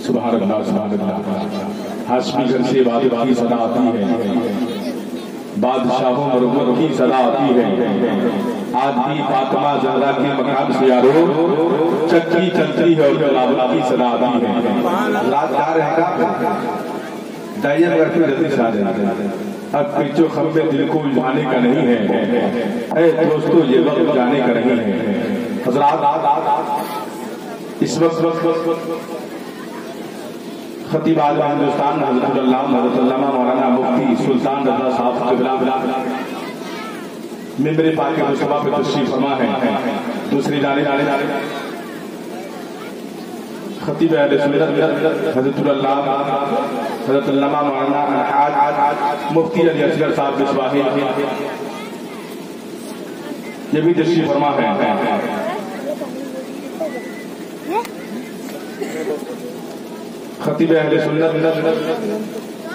سبحان اللہ سبحان اللہ. ہاشمی گھر سے عبادت کی صدا آتی ہے، بادشاہوں مرغوں کی صدا آتی ہے. آج بھی فاطمہ زہرا کے مقام سے یارو چکی چلتی ہے اور بلاول کی صدا آتی ہے. رات جا رہے ہیں دائیں اگر پھر جلدی سے آ جائیں. اب پیچھو خم میں دل کو الجھانے کا نہیں ہے، اے دوستو یہ وقت جانے کا نہیں ہے. حضرات اس وقت خطیب اعظم ہندوستان حضرت علامہ مولانا مفتی سلطان رضا صاحب قبلہ ممبر پاک مصطفیٰ پہ تشریف فرما ہے. دوسری جانب خطیب اہل سنت حضرت علامہ مولانا الحاج مفتی علی اصغر صاحب بسواہی یہ بھی تشریف فرما ہے. خطیب اہل سنت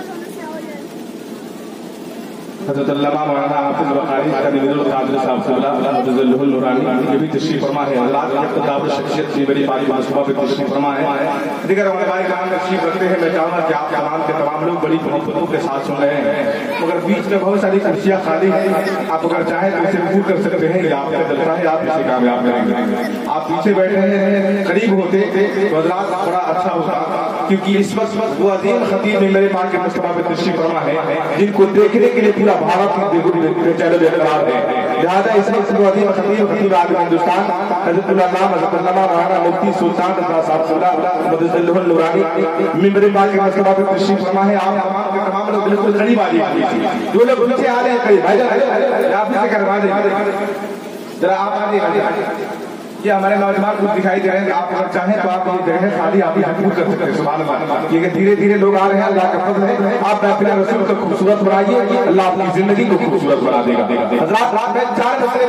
حضرت علامہ مولانا حافظ بخاری تنویر القادری صاحب حفظہ اللہ النورانی یہ بھی تشریف فرما ہے. حضرات کتاب شخصیت کی میری پاک مصطفیٰ پہ تشریف فرما ہے. دیگر علماء کرام تشریف رکھتے ہیں. میں چاہوں گا کہ آپ تمام کے تمام لوگ بڑی محبتوں کے ساتھ سن رہے ہیں، مگر بیچ میں بہت ساری کرسیاں خالی ہیں. آپ اگر چاہیں تو اسے دور کر سکتے ہیں، یا آپ کا دلتا ہے آپ اسے کامیاب کریں گے. آپ پیچھے بیٹھے ہیں، قریب ہوتے تو حضرات بڑا اچھا ہوتا، کیونکہ اس وقت وہ عظیم خطیب میں میرے پاک مصطفیٰ پہ تشریف فرما ہے جن کو دیکھنے کے لیے پورا بھارت چینل برقرار ہے. لہٰذا اس وقت وہ عظیم خطیب اعظم ہندوستان حضرت علامہ مولانا مفتی سلطان رضا صاحب حفظہ اللہ النورانی ممبر پاک مصطفیٰ پہ تشریف فرما ہے. آپ تمام کے تمام لوگ بالکل قریب آ جائیے. جو لوگ نیچے آ رہے ہیں قریب آپ اسے کروا دیں ذرا. آپ آ جائیے. یہ ہمارے نوجوان کچھ دکھائی دے رہے ہیں. آپ اگر چاہیں تو آپ یہ جگہ خالی آپ یہاں پور کر سکتے ہیں. سبحان اللہ. یہ دھیرے دھیرے لوگ آ رہے ہیں، اللہ کا فضل ہے. آپ محفل رسول کو خوبصورت بنائیے، اللہ آپ کی زندگی کو خوبصورت بنا دے گا. حضرات رات میں 4 مسئلے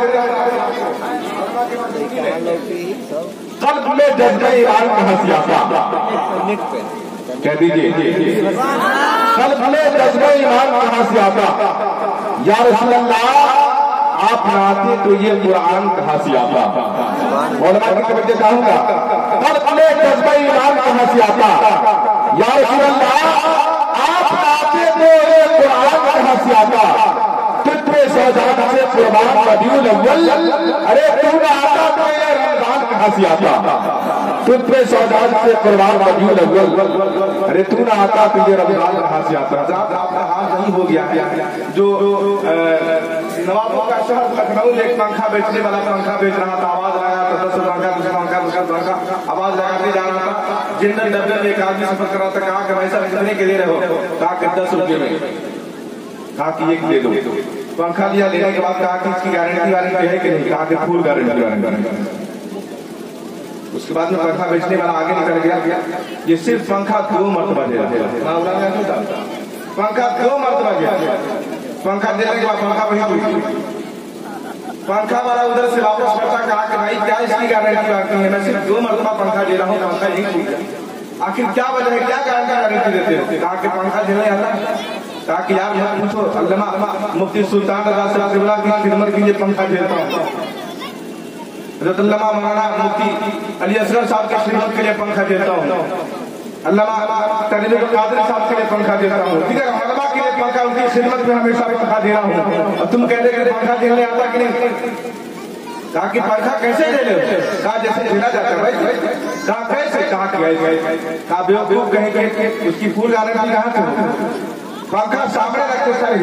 قلب میں جذبہ ایمان کہاں سے آتا؟ کہہ دیجئے قلب میں جذبہ ایمان کہاں سے آتا؟ یا رسول اللہ آپ نہ آتے تو یہ قرآن کہاں سے آتا؟ علماء کی توجہ چاہوں گا. قلب میں جذبہ ایمان کہاں سے آتا؟ یا رسول اللہ آپ نہ آتے تو یہ قرآن کہاں سے آتا؟ تجھ پہ سوجات سے قربان ربیع الاول، ارے تو نہ آتا تو یہ رمضان کہاں سے آتا؟ تجھ پہ سوجات سے قربان ربیع الاول، ارے تو نہ آتا تو یہ رمضان کہاں سے آتا؟ آپ کا حال نہیں ہو گیا جو نوابوں کا شہر لکھنؤ میں ایک پنکھا بیچنے والا پنکھا بیچ رہا تھا. آواز لگایا تو 10 پنکھا آواز لگاتے جا رہا تھا. جنرل ڈبے میں ایک آدمی سفر کر رہا تھا. کہا کہ بھائی صاحب کتنے کے دے رہے ہو؟ کہا کہ 10 روپے میں. کہا کہ ایک دے دو. پنکھا لیا، لینے کے بعد کہا کہ اس کی گارنٹی ہے کہ نہیں؟ کہا کہ فل گارنٹی. اس کے بعد میں پنکھا بیچنے والا آگے نکل گیا. یہ صرف پنکھا 2 مرتبہ دے رہا. پنکھا 2 مرتبہ دیا. پنکھا دینے کے بعد پنکھا وہی ہوئی. پنکھا والا ادھر سے واپس کرتا. کہا کہ بھائی کیا اس کی گارنٹی باقی ہے؟ میں صرف 2 مرتبہ پنکھا دے رہا ہوں، پنکھا یہی ٹوٹ گیا. آخر کیا وجہ ہے؟ کیا گارنٹی دیتے ہیں؟ کہا کہ پنکھا دینے آتا. کہا کہ یار مت پوچھو، علامہ مفتی سلطان رضا صاحب کی خدمت کے لیے پنکھا دیتا ہوں. حضرت علامہ مولانا مفتی علی اصغر صاحب کی خدمت کے لیے پنکھا دیتا ہوں. علامہ تنویر القادری صاحب کے لیے پنکھا دیتا ہوں. دیگر علماء کے لیے پنکھا ان کی خدمت میں ہمیشہ پنکھا دے رہا ہوں. اور تم کہتے کہ پنکھا دینے آتا کہ نہیں؟ کہا کہ پنکھا کیسے دے لے؟ کہا جیسے دینا جاتا ہے بھائی. کہا کیسے؟ کہا کہ کہا بیوقوف کہیں کہ اس کی پھول گارنٹی کہاں سے؟ پنکھا سامنے رکھ کے سر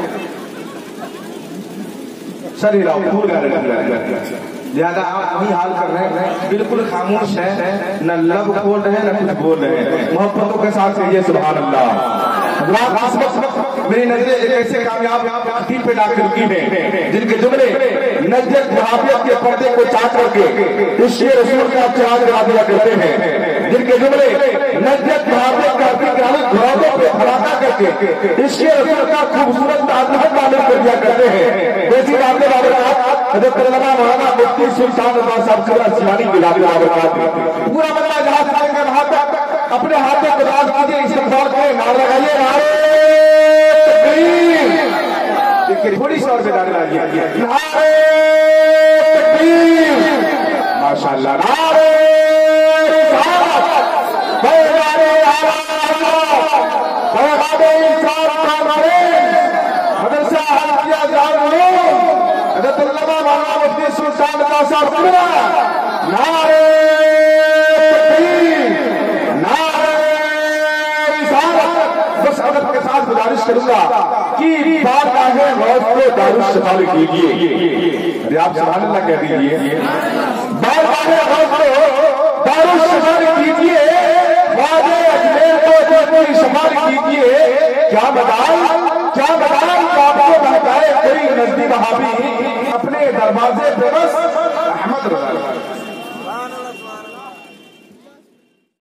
ہلاؤ پھول گارنٹی. لہذا آپ وہی حال کر رہے ہیں، بالکل خاموش ہیں، نہ لب کھول رہے ہیں نہ کچھ بول رہے ہیں. محبتوں کے ساتھ کہیے سبحان اللہ. اس وقت میری نظریں ایک ایسے کامیاب خطیب پہ ڈال کے رکی ہیں جن کے جملے نجدت وہابیت کے پردے کو چاٹ کر کے عشق رسول کا چراغ جلا دیا کرتے ہیں. جن کے جملے نجدت وہابیت کا گھروں پہ پھراتا کر کے عشق رسول کا خوبصورت تعلق معلوم کر دیا کرتے ہیں. ویسی باتیں بابرکات حضرت علامہ مولانا مفتی سلطان رضا صاحب سیوانی کی بابرکات پورا بندہ جہاں سے آئیں گے وہاں تک اپنے ہاتھوں کو دراز کیجیے، استغفار کریں، نعرہ لگائیے نعرہ تکبیر. تھوڑی سی اور بیداری لائیے. نعرہ تکبیر. ماشاءاللہ. نعرہ رسالت. انصاف کانفرنس مدرسہ حلقیہ جامعہ حضرت علامہ مولانا مفتی سلطان اللہ صاحب قبلہ نعرہ تکبیر نعرہ رسالت. بس ادب کے ساتھ گزارش کروں گا کہ بارگاہ غوث کو دارالشفا کیجیے. ارے آپ سبحان اللہ کہہ دیجیے. بارگاہ غوث کو دارالشفا کیجیے. خواجہ اجمیر کو شفا کیجیے. کیا بتا